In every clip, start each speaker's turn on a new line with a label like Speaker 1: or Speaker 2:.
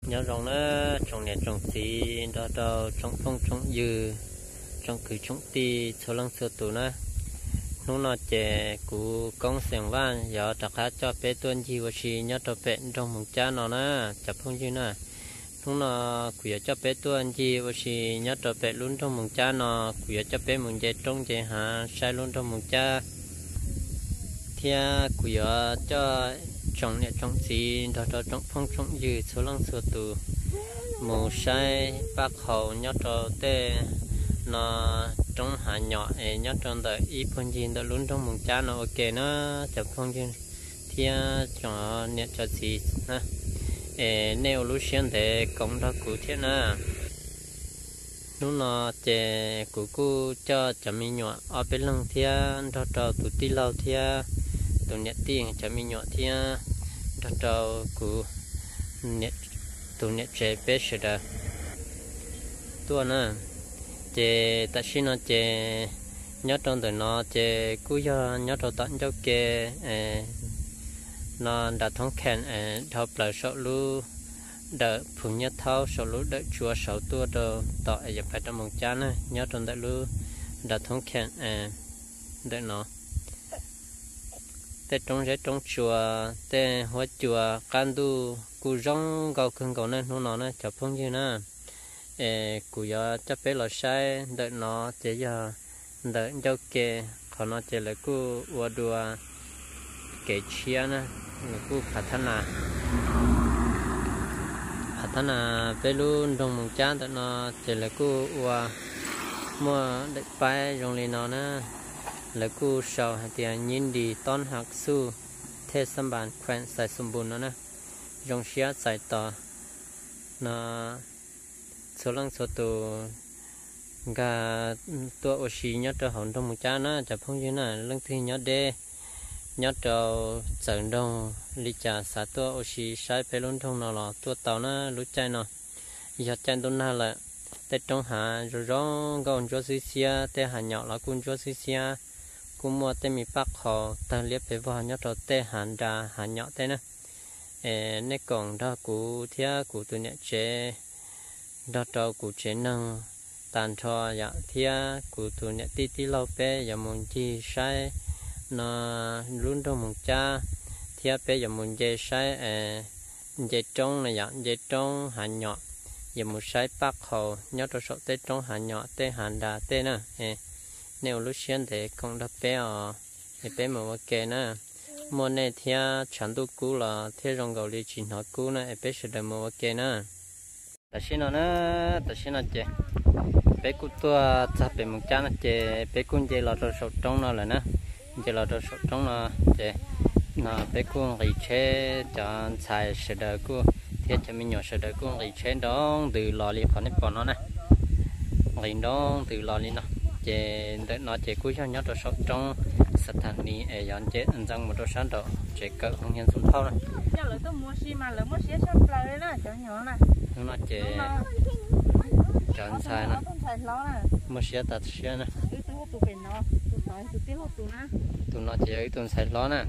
Speaker 1: nhớ rằng nó trồng nhẹ trồng xí đó đó trồng phong trồng dừa trồng cử trồng tì số lăng số tù nó nó chè của công sản văn giờ đặc biệt cho bé tuân gì và xí nhớ cho bé trong một cha nó nè chập phong gì nè nó của cho bé tuân gì và xí nhớ cho bé luôn trong một cha nó của cho bé một dây trong dây hạ sai luôn trong một cha thia của cho trồng nhẹ trồng xí đó đó trồng phong trồng dừa số lăng số tù màu sai bác hậu nhớ cho té nó trong hạ nhỏ nhớ trong đời ít phong gì đó luôn trong một cha nó ok nó chập phong gì thì cho nhẹ cho xí nè nếu lúc xuyên để công đó cụ thể nè lúc nó chè cụ cụ cho chấm mi nhỏ ở bên lăng thia đó cho tụi ti lâu thia tụi nhẹ tiền chấm mi nhỏ thia đó cho cụ nhẹ tụi nhẹ chè bé sữa đó tua nè chè ta xin nó chè nhớ trong đời nó chè cú do nhớ trong tận cho kê nó đã thống khen thọ lời sầu lu đợi phụ nhất thao sầu lu đợi chùa sầu tua đồ tọ giờ phải trong một chán này nhớ trong đời lu đã thống khen đợi nó tết trong chùa tết hoa chùa can du cú rong gạo khương gạo này nó nè chập phong như nè cú giờ chấp bé là sai đợi nó chỉ giờ đợi giao kê còn nó chỉ là cú qua đùa kể chia nè cú phát na bé luôn trong một cha đợi nó chỉ là cú qua mua đợi bay trong này nó nè là cú sầu hay tiền nhìn đi ton hạt su thế sắm bàn quen xài sum bùn nó nè trong xia xài tỏ nó số lăng số tù gà tua ô xì nhớ cho hồn trong một cha nó chả phong như này lăng thi nhớ đê nhớ cho trận đông lý trà xả tua ô xì sai phải luôn trong nào lọ tua tàu nó lú chai nó giờ chai tôi na là tết trong hạ rồi rong gòn cho xí xia tê hạ nhỏ là cún cho xí xia cún mua tê mì bắc họ ta liếp về vào nhớ cho tê hạn đà hạ nhỏ tê nè nè còn đó cụ thia cụ tụi nhẹ chế đó cho cụ chế năng tàn cho dạ thia cụ tụi nhẹ tí lâu bé giờ muốn chi sai nó luôn trong một cha thia bé giờ muốn dây sai dây trong này dạ dây trong hạ nhỏ giờ một sai bắc hồ nhớ cho số tê trong hạ nhỏ tê hạn đà tê nè nếu lúc xuyên thì con đó bé thì bé mà ok nè mua này thia chẳng tu cũ là thia rong gạo đi chỉ nó cũ nè bé sẽ được mua ok nè ta xin nó nè ta xin nó chơi bé cũ tua chắp bé một cha nó chơi bé cũ chơi là cho sốt trong nó là nè chơi là cho sốt trong nó chơi nó bé cũ nghỉ chơi cho xài sẽ được cũ thia cho mình nhỏ sẽ được cũ nghỉ chơi đó từ lò li khỏi nếp bọn nó nè nghỉ đó từ lò li nó chơi để nó chơi cũ cho nhớ cho sốt trong sát thành ní ở dọn chết ăn răng một đôi sáng độ chơi cỡ không nhân xuống thau này.
Speaker 2: Giờ lấy tôi mua xi mà lấy mua xi sắp lại nè, cho nhỏ nè.
Speaker 1: Nó chơi chọn sai nè. Mua xi tạt xi nè. Tụi nó chơi tụi sai ló nè.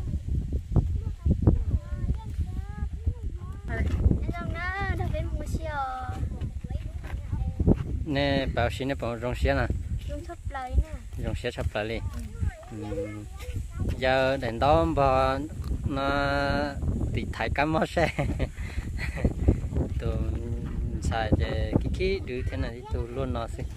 Speaker 1: Nè bảo xi nè bảo rong xi nè.
Speaker 2: Rong sắp lại nè.
Speaker 1: Rong xi sắp lại đi. Giờ đến đó mà nó bị thái cắm mất xe tôi xài cái đứa thế này tôi luôn nó xí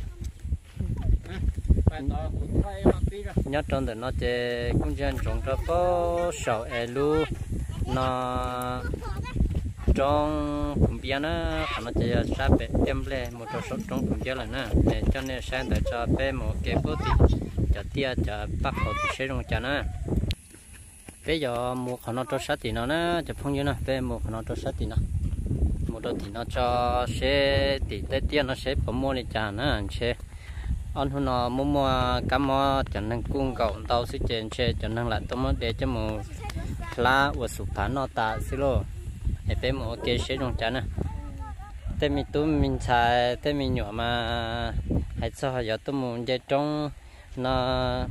Speaker 1: nhớ trong đó nó chơi cũng dân trồng cho có sầu elu nó trong cũng biết nó nó chơi sát bé em lên một số trong cũng biết là nè cho nên sang để cho bé một cái bút thì cho tia cho bắt họ thì sẽ dùng cho nó bây giờ một họ nó cho sát thì nó nè cho phong như nè bây một họ nó cho sát thì nó một đôi thì nó cho sẽ thì tới tiên nó sẽ có mua này trả nó sẽ anh hôm nó mua cam mua cho nên cung cầu tàu sẽ trên sẽ cho nên là tôi mới để cho một lá và sụp phán nó tạ xí lô để bây một cái sẽ dùng cho nè tới mình tôi mình xài tới mình nhỏ mà hãy cho giờ tôi muốn dây trong nó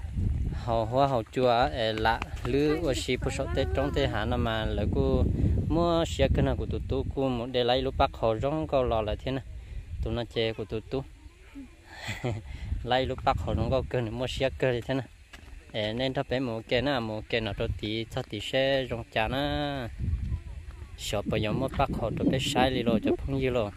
Speaker 1: hậu hoa hậu chùa lạ lư và xí phụ sốt tết trong tết hà nó mà là cô mua xe cái nào của tụi tôi của một để lấy lúc bắt họ rong câu lò lại thế này tụi nó chè của tụi tôi lấy lúc bắt họ rong câu cơ này mua xe cơ thế này nên thắp bé một cái nào cho tí cho tí xe rong chả nó sợ bây giờ mua bắt họ cho bé sai đi rồi cho phong gì rồi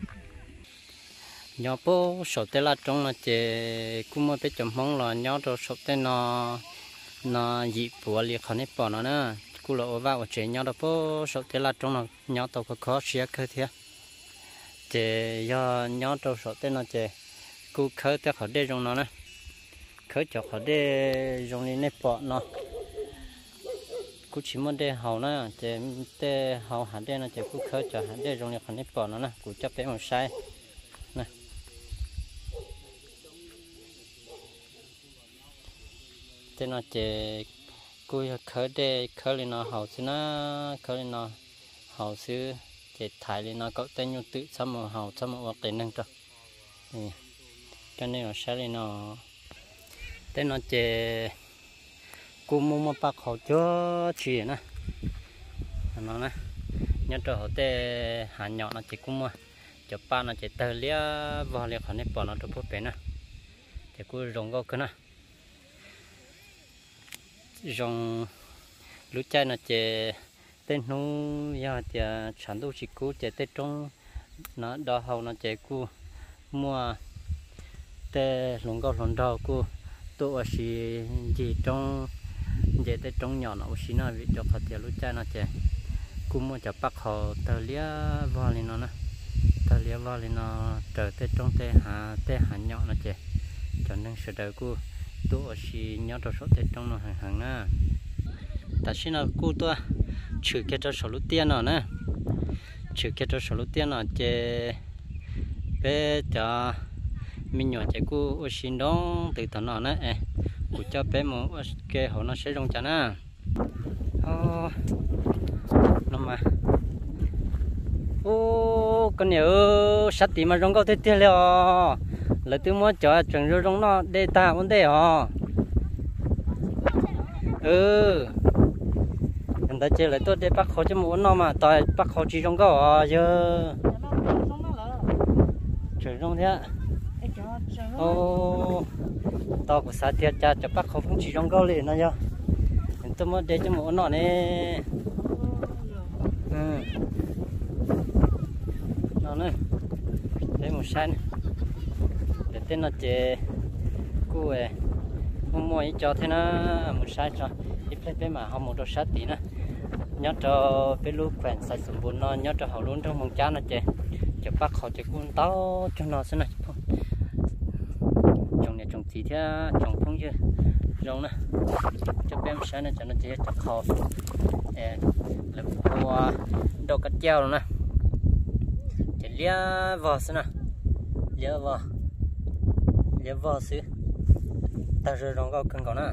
Speaker 1: nhỏ bố sợ tê là trong là chè cũng mua bé chấm mong là nhỏ rồi sợ tê nó dịp bùa liệt khó nếp bỏ nó nè cú lộ vào chế nhau đó bố sợ thế là trong nó nhau tàu có khó xía khơi thế chế do nhau tàu sợ thế nó chế cú khơi thế khó để trong nó nè khơi cho khó để trong này nếp bỏ nó cú chỉ muốn để hậu nè chế để hậu hẳn để nó chế cú khơi cho hẳn để trong này khó nếp bỏ nó nè cú chấp bé một sai nè thế nó chế cúi khởi để khởi lên nó hậu xứ nó khởi lên nó hậu xứ để thải lên nó có tên nhau tự xong một hậu xong một cái năng cho cho nên nó sẽ lên nó tên nó chế cú mua bạc hậu cho chị nè nó nè nhớ cho hậu tê hà nhỏ nó chỉ cú mua cho ba nó chỉ tờ lia vào lia khỏi này bỏ nó cho bố bé nè để cú rong câu cái nè rong lúa chai là chè tên nó giờ chè sản xuất chỉ cú chè tết trong nó đào hậu nó chè cú mua tê lồng câu lồng đào cú tụ xí gì trong chè tết trong nhỏ nó xí nó bị cho phát chè lúa chai nó chè cú mua chè bắc họ tờ lia vào lên nó nè tờ lia vào lên nó trở tết trong tê hà nhỏ nó chè cho nên sự đời cú tôi chỉ nhớ cho số tiền trong nó hàng na, tại sao nó cô tôi trừ cái cho số tiền nó nè, trừ cái cho số tiền nó chế bé cho mình nhỏ chế cô xin đón từ từ nó nè, cô cho bé một cái họ nó sẽ rong chả na, nó mà, con nhiều sát tí mà rong câu thế tiền liền là tôi muốn cho trồng rau rong nó để ta vấn đề hả người ta chơi lại tôi để bắt khó cho muốn nó mà tại bắt khó chỉ rong câu giờ trồng rong thế tao của xã thiệt cha cho bắt khó không chỉ rong câu liền nó giờ tôi muốn để cho muốn nó nè nó này để một sai này tên nó chế cú mua ít cho thế nó một sai cho ít lấy mà họ một đồ sát tí nè nhớ cho cái lúc quen sai sủng bún nó nhớ cho họ luôn trong mông cháo nó chế cho bác họ chế cuốn táo cho nó thế này trồng này trồng gì thế trồng không chứ rong nè cho bé một sai này cho nó chế cho họ là hoa đồ cắt treo rồi nè chế lia vào thế nè lia vào giờ vào xứ ta rồi rong câu cần có nè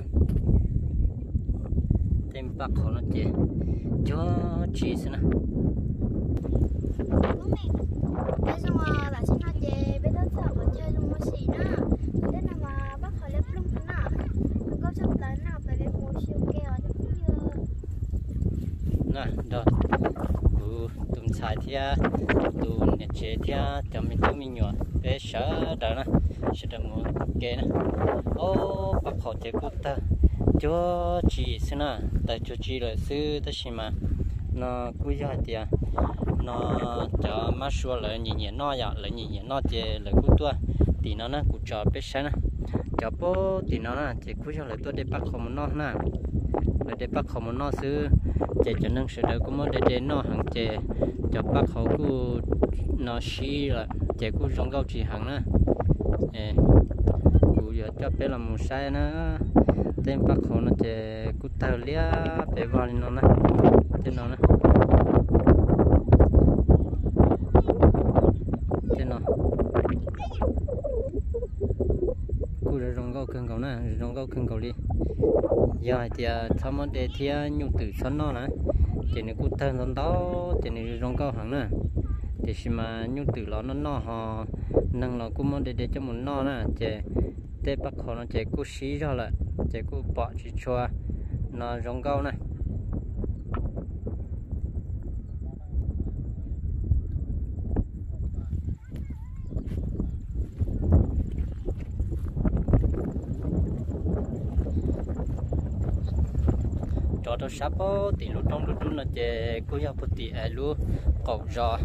Speaker 1: thêm bạc họ nó chế cho chi xí nè
Speaker 3: bây giờ mà là xin nó chế bây giờ thợ vẫn chơi luôn một xí nè thế nào mà bác họ lép lung nè nó có chấp lấy nào phải lấy một siêu keo cho cũng như
Speaker 1: nè rồi tụm xài thia tụm nhặt chế thia cho mình nhỏ bé sợ đó nè sẽ được một cái nè bác họ chế cút ta cho chị xin nè tại cho chị là sư ta xin mà nó quý giá tiền nó cho má xua lại nhỉ nó ya lại nhỉ nó chế lại cút tua thì nó nè cút cho bé sợ nè cho bố thì nó nè chế quý giá lại tôi để bác họ một nó nè để bác họ một nó sư chế cho nên sự đời của mình để nó hàng chế cho bác họ của nó xí là chế của rong câu chỉ hàng nè của giờ cho bé làm một sai nữa tên bác họ nó chế của tàu lia bé vào nó nè tên nó nè tên nó của rong câu cần cầu nè rong câu cần cầu đi giờ thì sao mà để thì nhung từ xuân nó nè thì nó cũng thân thân đó thì nó rong câu hàng nè thì khi mà nhung từ nó họ nâng nó cũng muốn để cho một nó nè thì để bắt họ nó chỉ cũng xí ra lại chỉ cũng bỏ chỉ cho nó rong câu này cho nó sắp bó thì lúc trong lúc nó chơi cô giáo bút thì lúc cậu giò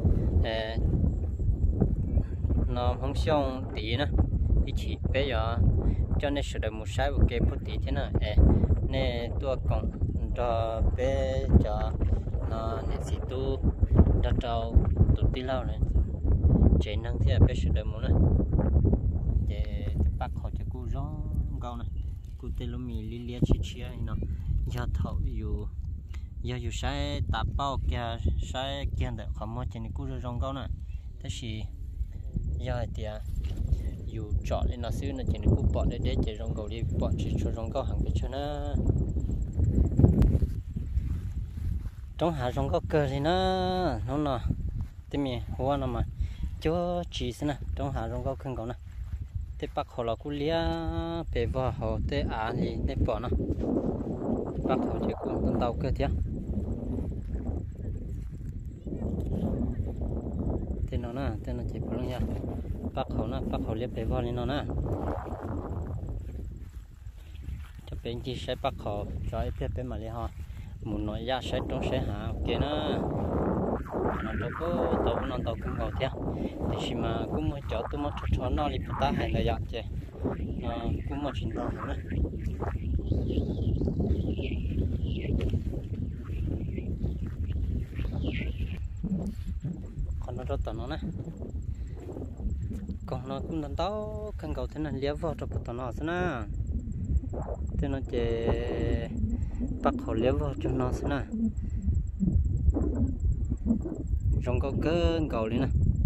Speaker 1: nó không xong tí nữa thì chỉ bây giờ cho nên sự đời một sai một cái bút tí thế nào nên tôi còn cho bây giờ nó nên gì tu cho trâu tụt tí lâu này chế năng thì bây sự đời một nữa để bắt họ cho cô gió câu này cô tên là mì li li chi chi này nó giờ thầu giờ sai tạp bao kia sai kia để không mua trên cô rong câu này thế thì giờ thì dù chọn lên nó xứ nó trên cô bỏ để chạy rong câu đi bỏ chỉ cho rong câu hàng cái cho nó trong hạ rong câu cơ thì nó nè thế mi hoa nó mà cho chỉ xin nè trong hạ rong câu khăn câu nè thế bắt họ là cú lia về vào họ thế thì để bỏ nó bắt họ chỉ cũng tận tàu cơ thiệt thế nó nè thế nó chỉ bỏ nha bắt họ lia về vào nó nè cho bên chỉ sẽ bắt họ rồi phía bên mà lia họ muốn nói ra sẽ trong sẽ hạ ok nó đâu có tàu cũng vào theo thì mà cũng mới chở tôi mới cho nó đi ta hay là dạng chứ cũng mới chuyển tàu nữa còn nó rất nó nè còn nó cũng đang tàu cần cầu thế này liếc vào trong tàu nó thế nè thế nó chỉ bắt họ liếc vào trong nó thế nè trong có cơ cầu đi nè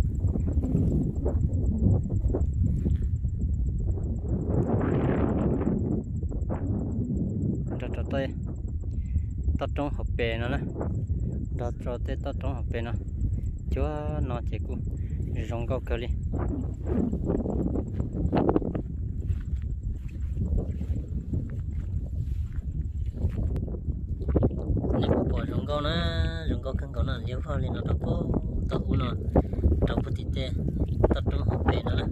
Speaker 1: cho tay tao trong hộp bè nó nè cho tay tao trong hộp bè nó chúa nó chỉ cũng trong có cơ đi bỏ rong câu nó rong câu cân câu nó liêu vào lên nó đâu có tàu nó đâu có thịt tê tao trong hộp bể nó nè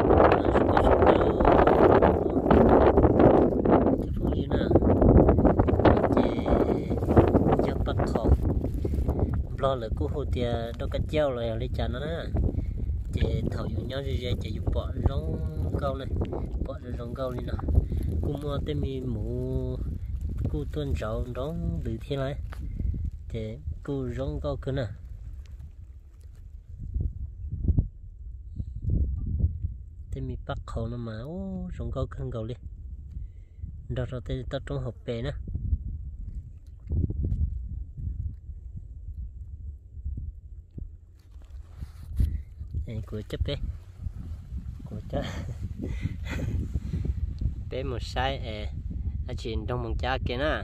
Speaker 1: thì phụ như nè chỉ cho bắt khẩu lo là cú hồ tiề đâu có treo rồi lấy chả nó nè chỉ thầu dùng nhau rồi chỉ dùng bỏ rong câu này bỏ rong câu đi nè cú mua tên mi mũ cú tuần rau rong từ thiên lại để cô rong câu cơ nè thế mi bắt khẩu nó mà rong câu khăn cầu đi đó rồi tới tao trong hộp bể nè này của chấp bé của chấp bé một sai ở trên trong mông cha kia nè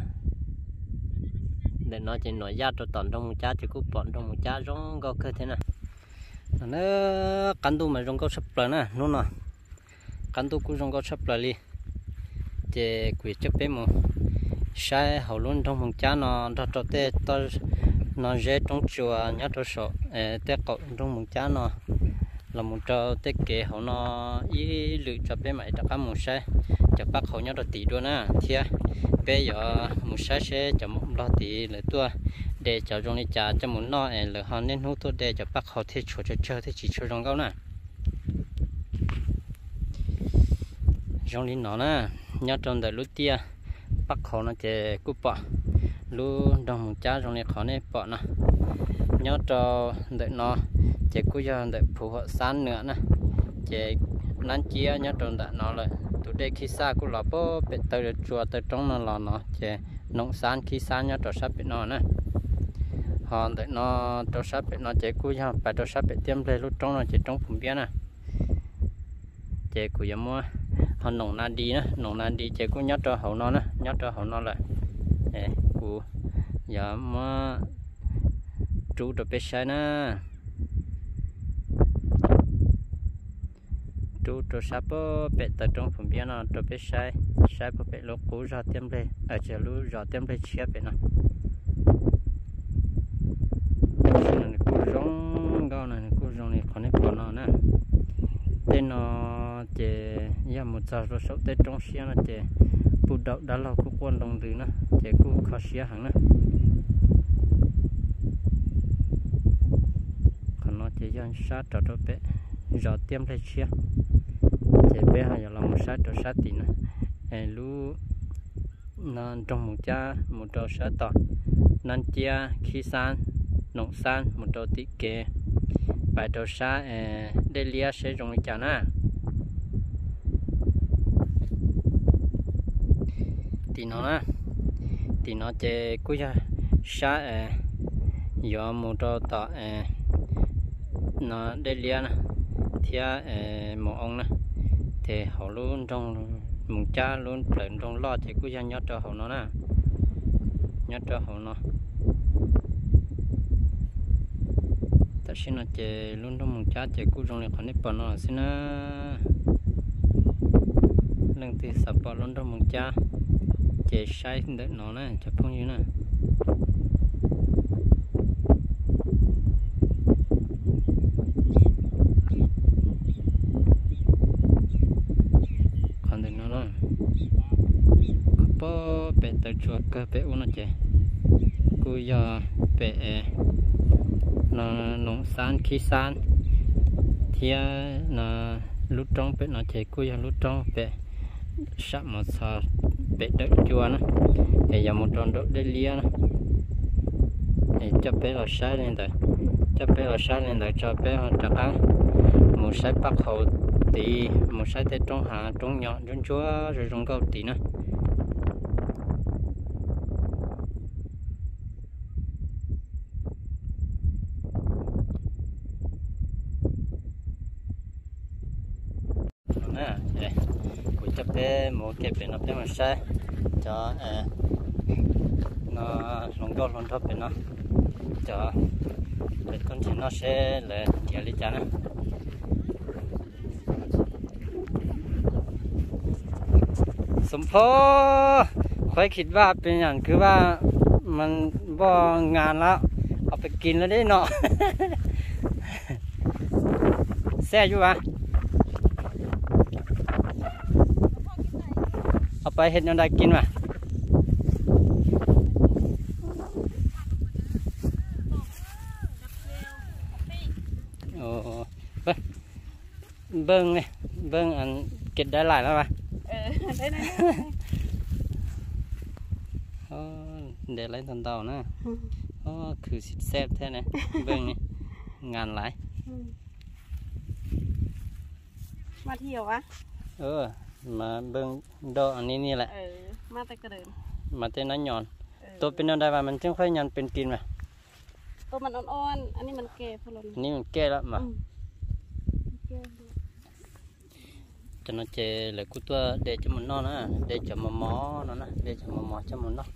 Speaker 1: để nói chuyện nói ra cho toàn trong một cha thì cũng bọn trong một cha rong câu cơ thế này nó cắn tu mà rong câu sắp lại nè luôn nè cắn tu cũng rong câu sắp lại đi thì quỷ chấp bé một sai hậu luôn trong một cha nó cho tê to nó dễ trong chùa nhớ cho sợ tê cậu trong một cha nó là một trò tê kể hậu nó ý lựa cho bé mày đặt một sai cho bác hậu nhớ được tỷ đô nè thiệt bây giờ một sáng sẽ cho một lo tí lại tua để cho trong này trả cho muốn lo là họ nên hút tôi để cho bác họ thế chỗ chơi thế chỉ chơi trong câu nè trong này nó nè nhớ trong đời lúc tia bác họ nó chỉ cúp bỏ lúc đồng một cha trong này khó này bỏ nè nhớ cho đợi nó chỉ cứ giờ đợi phù hợp san nữa nè chỉ nắn chia nhớ trong đợi nó lại tụi đây khi xa cũng là bố bị từ chùa từ trong nó là nó chỉ nông sản khi xa nhá trò sắp bị nó nè họ để nó trò sắp bị nó chỉ cúi nhau phải trò sắp bị tiêm lên lúc trong nó chỉ trong vùng biển nè chỉ cúi nhau mua họ nông nan đi nè nông nan đi chỉ cúi nhớ trò hậu nó nè nhớ trò hậu nó lại cú giờ mua chú được biết sai nè chú cho sắp bể từ trong vùng biển nó cho biết sai bộ bể lúc cũ ra tiêm lên ở chờ lúc ra tiêm lên chia bể nó cú rong câu này cú rong này còn này còn nó nè tên nó chỉ giờ một giờ rồi sốt tới trong xe nó chỉ bụt đậu đã là cô quan đồng từ nữa để cô khó xía hẳn nữa còn nó chỉ dân sát trò trò bé rõ tiêm lấy chia để bé hay là một sát trò sát tí nữa em lú nó trong một cha một trò sát tọt nan chia khi san nông san một trò tí kề bài trò sát để lia sẽ dùng để chả na thì nó chơi cuối ra sát do một trò tọt nó để lia nè thì một ông nè thì họ luôn trong một cha luôn lên trong lo thì cứ nhớ cho họ nó nè nhớ cho họ nó ta xin nó chơi luôn trong một cha chơi cứ trong này còn ít bọn nó xin nó lần thì sập bỏ luôn trong một cha chơi sai để nó nè cho phong như nè bé tàu chuột cơ bé uốn nó chơi, cú giờ bé nó nông san khí san, thì nó lút trong bé nó chơi cú giờ lút trong bé sắp một sao bé đợi chuột nó, để giờ một tròn đợi để lia nó, để cho bé là sai lên đấy, cho bé là sai lên đấy cho bé họ chắc ăn, một sai bắc hậu tí, một sai tết trong hạ trong nhọn trong chúa rồi trong câu tí nữa. Cho bé một cái bé nó bé mà sai cho nó lồng đo lồng thấp bé nó cho để con chim nó sẽ là chạy đi chả nữaสมพอค่อยคิดว่าเป็นอย่างคือว่ามันบ่งานแล้วเอาไปกินแล้วได้เนาะ แซ่อยู่วะเอาไปเห็ดยังไงกินวะโอ้เบิ้งเนี่ยเบิ้งอันเก็บได้หลายแล้ววะ
Speaker 2: ได้นะ
Speaker 1: เดี๋ยวไล่ตอนเต่านะคือสิแซ่บแท้นะเบิ้งนี่งานหลาย
Speaker 2: มาเที่ยวอะ
Speaker 1: มาเบิ้งดอกอันนี้นี่แหละ
Speaker 2: มาแต่กระเดิน
Speaker 1: มาแต่น้อยหย่อนตัวเป็นอะไรวะมันจึงค่อยยันเป็นกินวะ
Speaker 2: ตัวมันอ่อนๆอันนี้มันแก่พอล
Speaker 1: อันนี้มันแก่แล้วมาจะน่าจะเลยกูตัวเดชมันนอนนะเดชมันหมอนั่นนะเดชมันหมอจะมันนอน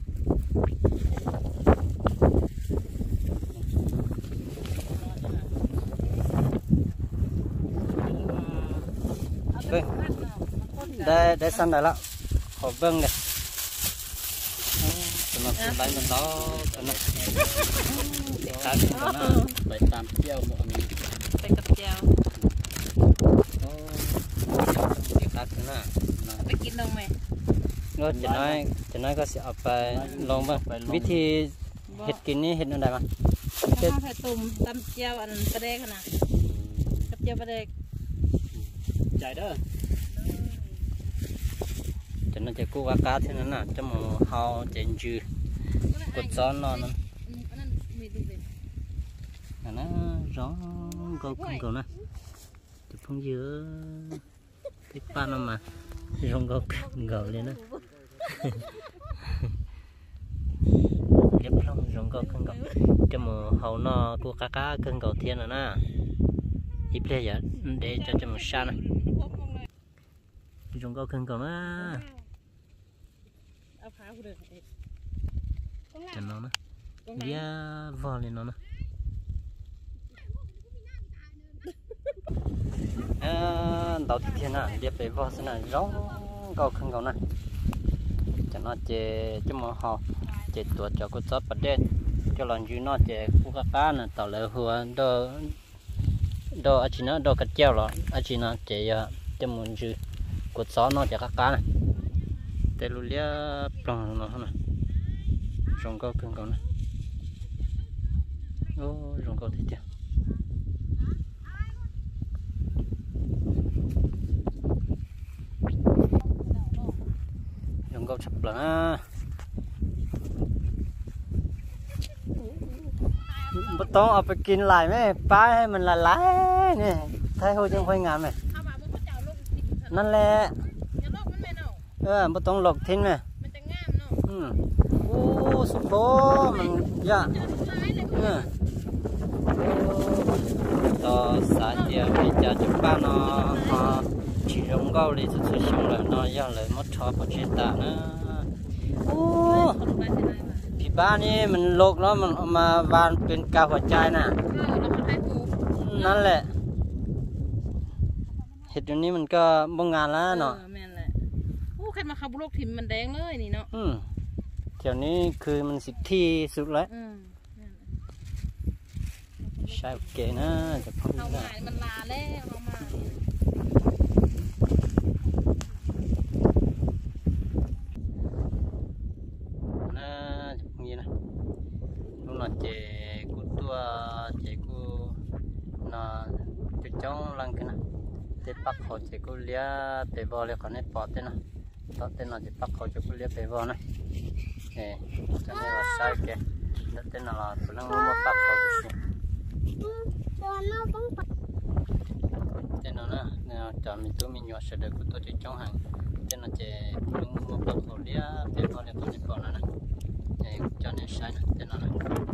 Speaker 1: เบิ้งได้สั้นได้แล้วขอเบิ้งเลยสำหรับใบมันล้อสำหรับตามใบตามเจียวหมดนี่
Speaker 2: ไปกับเจียวไปกินลงไหม
Speaker 1: จะน้อยก็จะเอาไปลองบ้างวิธีเห็ดกินนี่เห็ดอะไรบ้าง
Speaker 2: ข้าวไข่ตุ่มตำเจียวอันกระเดกนะกับเจียวกระเดก
Speaker 1: ใจเด้อจะน่าจะกู้อากาศที่นั่นน่ะจะมาเฮาเจนจืดกดซ้อนนอนนั่นอันนั้นร้องก็คุณก่อนนะจะพุ่งเยอะติดป้านมาร้องก็เก่าเลยนะเก็บร้องร้องก็เก่าจะมาเฮานอกู้อากาศเก่าเทียนน่ะนะอีเพลย์เดี๋ยวจะมาชานะร้องก็เก่านะจะนอนนะเดี๋ยววอลเลยนอนนะđầu thì thiên à điệp về vò thế này rong cầu không cầu này cho nó chè cho mà họ chè tuột cho con chó bật đen cho lần dưới nó chè cu cá nè tàu lợn hùa đo anh chị nó đo cắt treo rồi anh chị nó chè cho muốn dưới con chó nó chè cá này tê lu lia plong nó hả rong câu cưng câu nè ô rong câu thì chưa rong câu sập là bắt tông ởไปกินหลายไหมป้าให้มันละลายนี่ไทยเขาจังค่อยงามไหมนั่นแหละbắt tông lộc thínhไหมโอ้สุดโบมันยากต่อสายเดียวไปจะจุดบ้านเนาะchỉ rong câu đi thực sự xong rồi nó do lời mất cho một chuyện tạ nữa thì ba này mình lột nó mình mà vanเป็นกาวหัวใจน่ะนั่นแหละเห็ดอย่างนี้มันก็บ้งงานแล้วเนาะ
Speaker 2: แม่นแหละโอ้ใครมาขับรถถิ่มมันแดงเลยนี่เนาะ
Speaker 1: เดี๋ยวนี้คือมันสิทธิสุดแล้วใช่โอเคนะจะพูดได้
Speaker 2: มันลาแล้วเอามา
Speaker 1: trong lăng cái này, để bắt họ chỉ có lia bể bòเลยcòn này bỏ tên nào, bỏ tên nào chỉ bắt họ chỉ có lia bể bò này, nè, cho nên là sai cái, đặt tên nào là tụi nó mua bắt họ thì tên nào nè, cho mình tụi mình nhỏ sẽ được của tôi chỉ trong hàng, tên nào chỉ tụi nó mua bắt họ lia bể bòเลยcòn này bỏ nữa nè, cho nên sai nè, tên nào nè,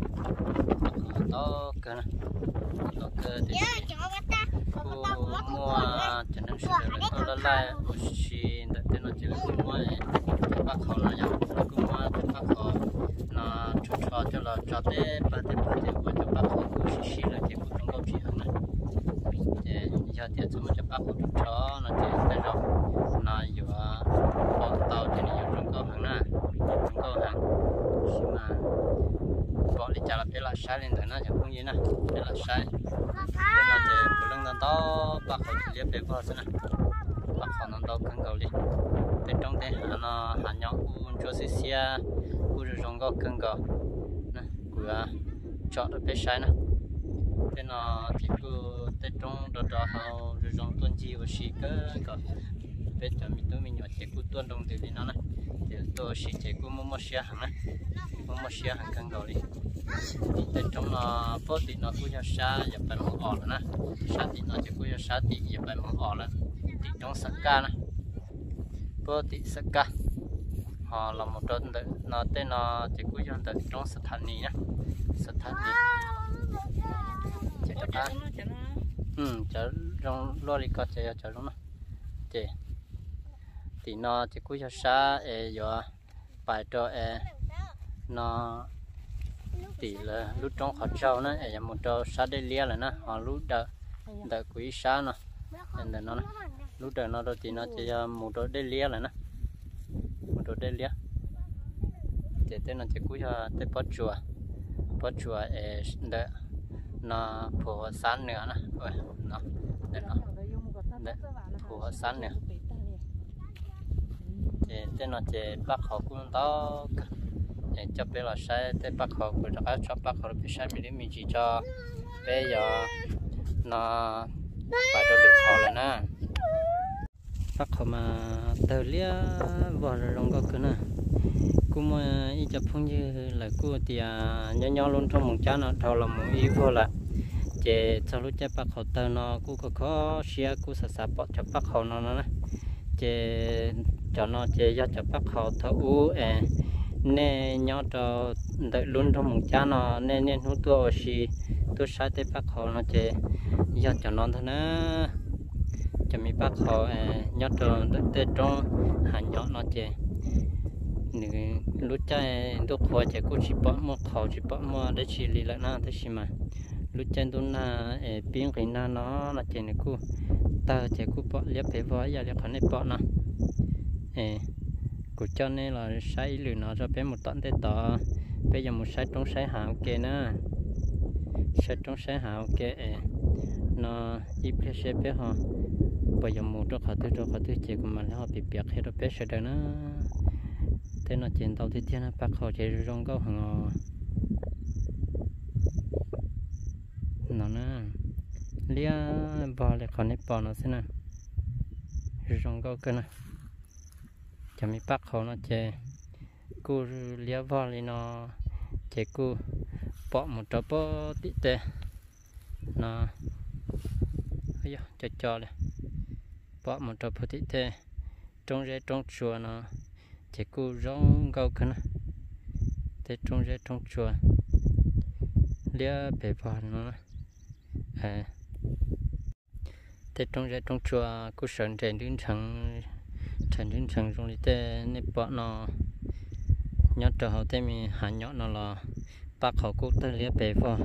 Speaker 1: to cơ nè, to cơ thì mua cho nên sẽ được có là lại một xí để tên nó chỉ là mua bắt họ là nhau cũng mua để bắt họ nó cho là cho tới ba của cho bắt họ cũng xí là chỉ cũng không có gì hơn này để giờ thì chúng cho bắt họ cho nó chỉ tới rồi nó vừa bỏ tàu cho nên trong câu hàng na trong câu hàng xí mà bỏ đi trả lại cái là sai lên tới nó chẳng không gì nè cái là sai cái là để phụ lưng nó to bắt họ chỉ liệp để vào thế này bắt họ nó to cứng cầu đi để trong thế nó hạt nhỏ uốn cho xí xia uốn rồi trong cầu cứng cầu nè của chọn được cái sai nè thế nó thì cứ để trong đó họ rồi trong tuần chi và xí cái bây giờ mình nhỏ chỉ cứ tuần đồng từ đi nó này thì tôi chỉ cứ mua xia hàng này mua xia hàng cứng cầu đi để trong nó phốt thì nó cũng cho sa giờ phải mỏng ỏ nữa nè sa thì nó chỉ cũng cho sa thì giờ phải mỏng ỏ nữa thì trong sắc ca nè phốt thì sắc ca họ là một trận đấy nó tên nó chỉ cũng cho tới trong sắc thanh nhỉ sắc thanh nhỉ chỉ cho ta cho trong lo đi coi cho đúng không chị thì nó chỉ cũng cho sa giờ bài cho nó thì là lúc trong họ trâu nó là một trâu sa đây lia là nó họ lúc đợi quý sa nó nên nó lúc đợi nó rồi thì nó chỉ một trâu đây lia là nó một trâu đây lia thì tên nó chỉ quý cho tên bắt chùa đợi nó phù san nữa nó nó để nó phù san nữa thì tên nó chỉ bắt họ cũng to cho bé là sai tới bắt họ của các cho bắt họ bị sai mình chỉ cho bé giờ nó phải cho được họ là na bắt họ mà từ lia vào rồi trong cái nè cũng mà ít chụp phong như là cô thì nhỏ luôn trong một cha nó thầu là một ý vô là chỉ sau lúc cha bắt họ từ nó cũng có khó xia cũng sạch bỏ cho bắt họ nó nè chỉ cho nó chỉ cho bắt họ thấu nè nhỏ cho đợi luôn trong một cha nó nên hút tôi xí tôi sai tới bắt họ nó chỉ giờ cho nó thôi nè cho mình bắt họ nhỏ cho tới trong hàng nhỏ nó chỉ lúc chạy tôi khỏi chỉ cũng chỉ bỏ một khẩu chỉ bỏ một để chỉ lý lại na thế gì mà lúc chạy tôi na biến cái na nó là chỉ này cũng ta chỉ cũng bỏ liệp phải vói giờ liệp phải này bỏ na của cho nên là sai lừa nó cho bé một tận thế tỏ bây giờ một sai trong sai hảo kia nữa sai trong sai hảo kia nó ít bé sai bé họ bây giờ một chỗ họ thứ chỉ của mình họ bị bẹt hết rồi bé sai đó nó thế nó trên tàu thì thiên nó bắt họ chạy rong câu hàng nó nè lia bò lại còn nếp bò nó thế nào rong câu cái này chả mi bắt họ nó chạy cô lia bò thì nó chạy cô bỏ một trò bò tít tê nó ấy cho này bỏ một trò bò tít tê trong rễ trong chùa nó chỉ cô rong câu cái này thế trong rễ trong chùa lia bể bò nó thế trong rễ trong chùa cô sơn trên đứng trần trong đi thế nếp bò nó nhớ trở hậu thế mi hạ nhọ nó là bác họ cũng tới lia bể bò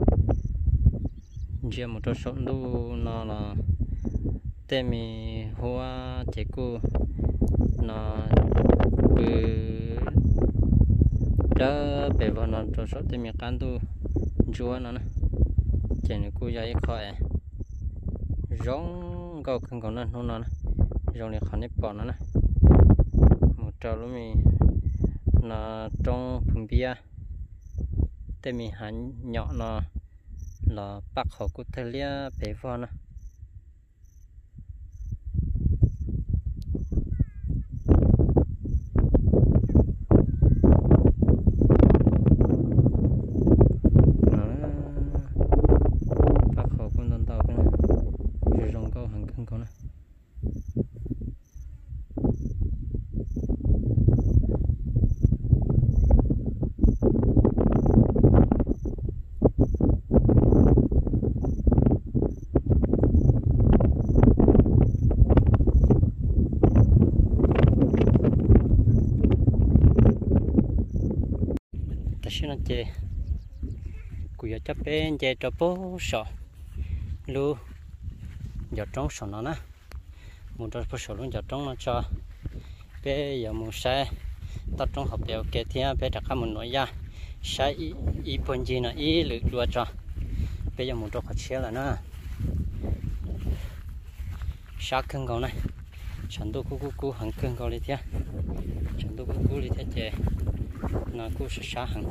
Speaker 1: giờ một số số đu nó là thế mi hoa chỉ cô nó đỡ bể vào nó cho số thì mình can tu chúa nó nè chỉ là cô dạy khỏi giống câu không còn nó nè giống này khỏi nếp bỏ nó nè một trâu lúc mình nó trong phun bia thì mình hắn nhỏ nó là bắt họ cũng thấy lia bể vào nè xin anh chị cụ giờ chấp bên chị cho bố sọ lu giờ trống sọ nó nè muốn cho bố sọ luôn giờ trống nó cho bây giờ muốn xe tao trong học đều kể theo bây giờ các mình nói ra sai ý phần gì là ý lựa đua cho bây giờ muốn cho họ chia là nó sát cân cầu này chẳng tôi cú hàng cân cầu đi theo chẳng tôi cú đi theo chị nó cú sẽ sát hàng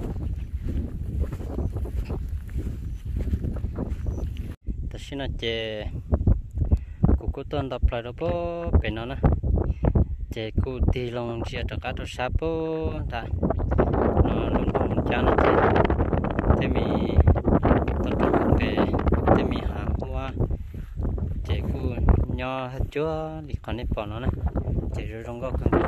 Speaker 1: ta xin là chị cú tuần đọc lại đó bố bên nó nè chị cú đi lòng chia cho các đồ sáp bố đã nó luôn có một cha nó chị mi tập trung về chị mi hàng hoa chị cú nho hết chúa đi còn đi bỏ nó nè chị rồi trong góc cưng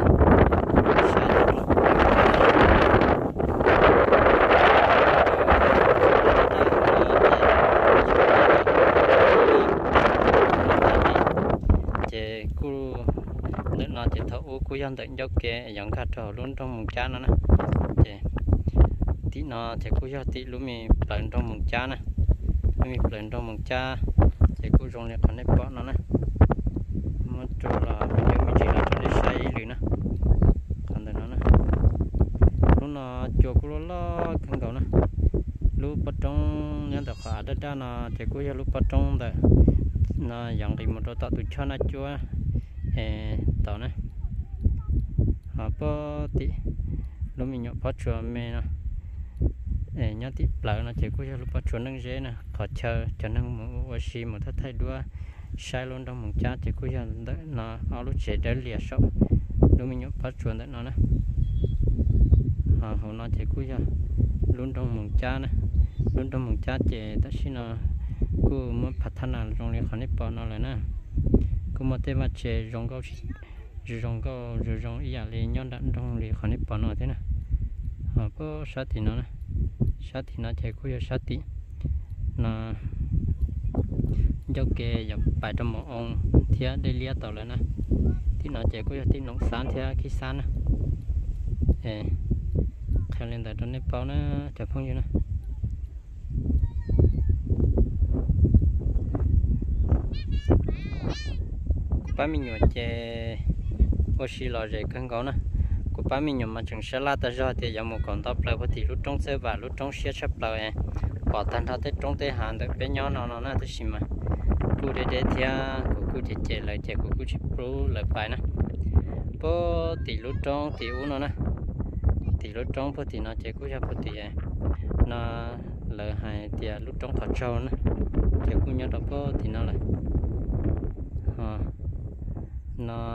Speaker 1: chị cú đừng nói chị thấu cú dân tận dốc kia giống cả trò luôn trong một cha nó nè chị tí nó chị cú cho tí lúc mình lần trong một cha nè mình lần trong một cha chị cú dùng để còn đi bỏ nó nè mất chỗ là mình chỉ là cho đi xây lưỡi nè còn đây nó nè lúc nó chỗ cú lo cần cầu nè lúc bắt trong nhân tập khá đất ra nó chỉ cú cho lúc bắt trong đấy nó dạng thì một đôi tao tụi cho nó chúa tao nè họ có tí lúc mình nhọ bắt chuột mẹ nó nhớ tí lại nó chỉ cú cho lúc bắt chuột nâng dễ nè họ chờ nâng một xì một thắt thay đua sai luôn trong một cha chỉ cú cho nó áo lúc trẻ đến lìa sốc lúc mình nhọ bắt chuột đấy nó nè họ nó chỉ cú cho luôn trong một cha nè luôn trong một cha trẻ tất nhiên nó cô muốn phát triển trong này khó nhất bỏ nó lại nè cô muốn thêm một chế rong câu ý là nhon đạn trong này khó nhất bỏ nó thế nè họ có sát thì nó nè sát thì nó chạy cô cho sát tí nó dấu kê dọc bài trong một ông thia đây lia tàu lại nè thì nó chạy cô cho tí nóng sáng thia khi sáng nè khai lên tại trong này bao nó chả phong như nè ba mình nhổ chè ô xí lò rễ cân gấu nè của ba mình nhổ mà chừng sẽ la ta ra thì giờ một con tóc lại thì lúc trong xe và lúc trong xe sắp lại bỏ tan ra tới trong tới hàng được bên nhau nó nè tới xí mà cô để theo của cô chè lại chè của cô chỉ pro lại bài nè bố thì lúc trong thì uống nó nè thì lúc trong phút thì nó chỉ cũng cho phút thì nó lợi hại thì lúc trong thọ trâu nữa chỉ cũng nhớ đó thì nó là nó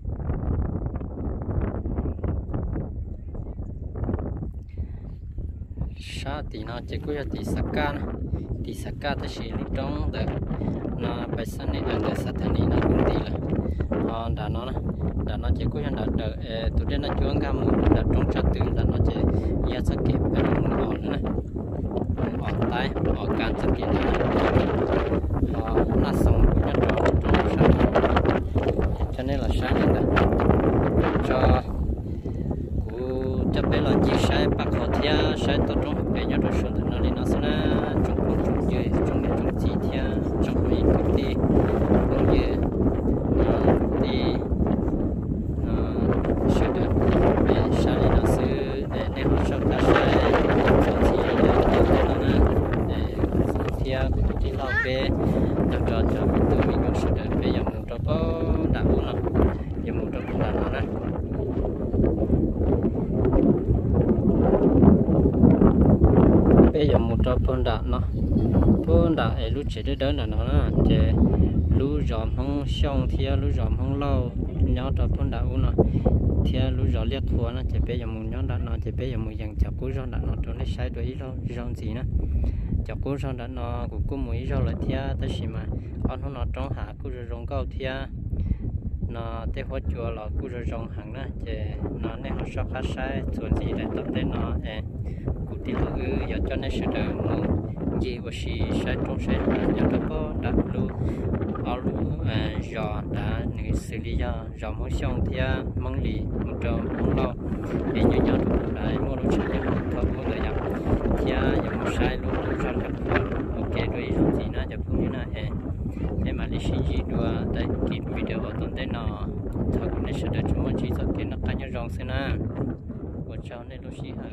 Speaker 1: sa thì nó chỉ có tí saka thì chỉ lúc trong được nó phải sang này được sát thành này nó cũng tí là đã nó chỉ có hiện đợt tụi đây nó chuông cam đợt trong chợ từ là nó chỉ ra sát kịp cái nó nữa này ở tay ở can sát kịp này nó xong cái nó cho nên là sáng hiện tại cho cho bé là chỉ sai bạc họ thia sai tổ trong bé nhớ được số nó đi nó sẽ là trong công trong dưới trong chi thia trong mấy công ty cũng như đi sẽ được bé sai đi nó sẽ để họ cho cả sai cho thì để nó để thia cũng chỉ lo bé cho tụi mình cũng sẽ được bé giờ muốn cho có đã uống rồi giờ muốn cho cũng đã nó nè bây giờ một trò phun đạn ấy lúc chế đến là nó chế lúc giòm không xong thì lúc giòm không lâu nhớ trò phun đạn uống nó thì lúc giòm liệt khua nó chế bây giờ một nhớ đạn nó chế bây giờ một dạng chọc cú giòn đạn nó trốn lấy sai đuổi giòn gì nữa chọc cú giòn đạn nó cũng có mũi giòn lại thì ta chỉ mà con không nó trong hạ cú rồi rong cao thì nó tới hoa chùa là cú rồi rong hàng nữa chế nó nên họ sắp hết sai chuẩn gì để tập đến nó thì là giờ cho nên sẽ được một gì và sẽ trong sẽ giờ đó có đặt luôn ở luôn giờ đã người xử lý giờ muốn xong thì mong lì một trò mong lâu để nhớ nhớ được lại mua đồ chơi cho thôi mua lời nhập thì giờ một sai luôn cho được ok rồi thì nóจะพูดnhư này em mà đi xin gì đùa tại kịp video ở tuần tới nó thôi cũng nên sẽ được chúng mình chỉ cho cái nó cá nhân rong xem na của cháu nên đôi khi